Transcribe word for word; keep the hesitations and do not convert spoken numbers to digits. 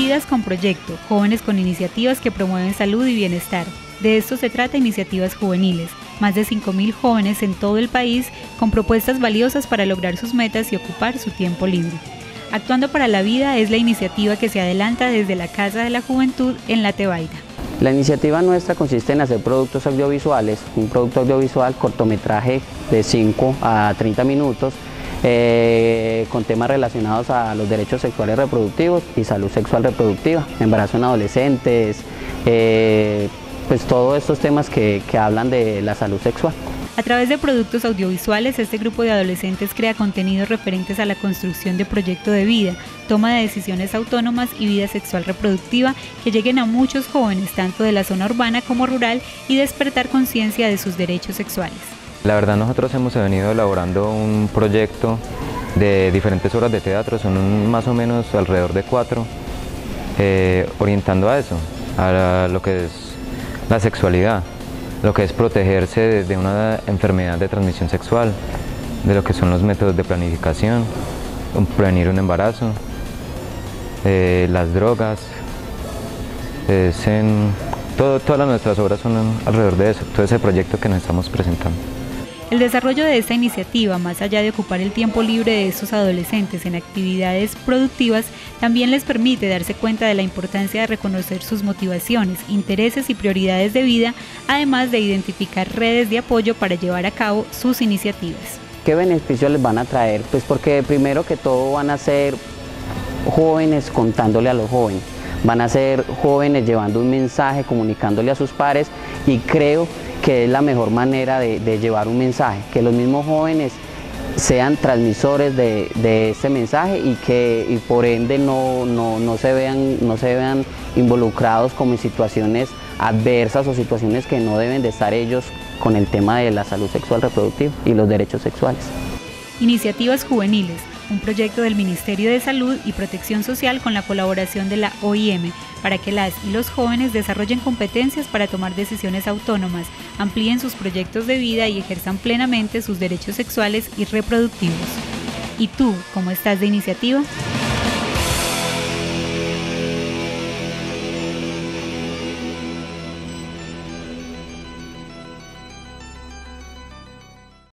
Vidas con Proyecto, jóvenes con iniciativas que promueven salud y bienestar. De esto se trata Iniciativas Juveniles, más de cinco mil jóvenes en todo el país con propuestas valiosas para lograr sus metas y ocupar su tiempo libre. Actuando para la Vida es la iniciativa que se adelanta desde la Casa de la Juventud en La Tebaida. La iniciativa nuestra consiste en hacer productos audiovisuales, un producto audiovisual cortometraje de cinco a treinta minutos, eh, con temas relacionados a los derechos sexuales reproductivos y salud sexual reproductiva, embarazo en adolescentes, eh, pues todos estos temas que, que hablan de la salud sexual. A través de productos audiovisuales, este grupo de adolescentes crea contenidos referentes a la construcción de proyecto de vida, toma de decisiones autónomas y vida sexual reproductiva que lleguen a muchos jóvenes, tanto de la zona urbana como rural, y despertar conciencia de sus derechos sexuales. La verdad, nosotros hemos venido elaborando un proyecto de diferentes obras de teatro, son un, más o menos alrededor de cuatro, eh, orientando a eso, a lo que es la sexualidad, lo que es protegerse de, de una enfermedad de transmisión sexual, de lo que son los métodos de planificación, prevenir un embarazo, eh, las drogas, es en, todo, todas nuestras obras son alrededor de eso, todo ese proyecto que nos estamos presentando. El desarrollo de esta iniciativa, más allá de ocupar el tiempo libre de estos adolescentes en actividades productivas, también les permite darse cuenta de la importancia de reconocer sus motivaciones, intereses y prioridades de vida, además de identificar redes de apoyo para llevar a cabo sus iniciativas. ¿Qué beneficios les van a traer? Pues porque primero que todo van a ser jóvenes contándole a los jóvenes, van a ser jóvenes llevando un mensaje, comunicándole a sus pares, y creo que es la mejor manera de, de llevar un mensaje, que los mismos jóvenes sean transmisores de, de ese mensaje y que y por ende no, no, no, se vean, no se vean involucrados como en situaciones adversas o situaciones que no deben de estar ellos con el tema de la salud sexual reproductiva y los derechos sexuales. Iniciativas Juveniles, un proyecto del Ministerio de Salud y Protección Social con la colaboración de la O I M, para que las y los jóvenes desarrollen competencias para tomar decisiones autónomas, amplíen sus proyectos de vida y ejerzan plenamente sus derechos sexuales y reproductivos. ¿Y tú, cómo estás de iniciativa?